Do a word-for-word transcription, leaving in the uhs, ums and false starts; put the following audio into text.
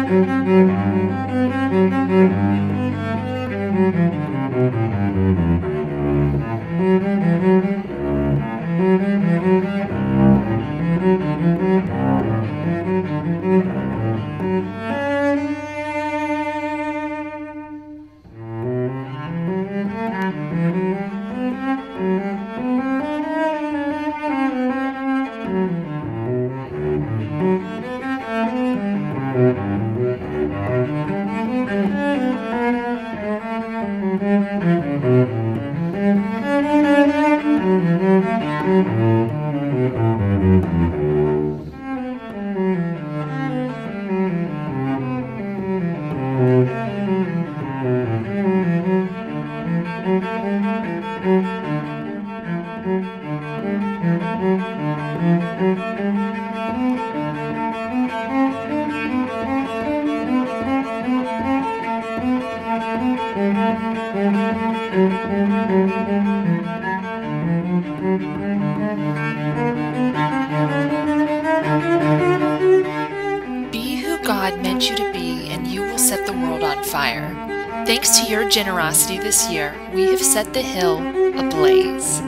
Be who God meant you to be, and you will set the world on fire. Thanks to your generosity this year, we have set the hill ablaze.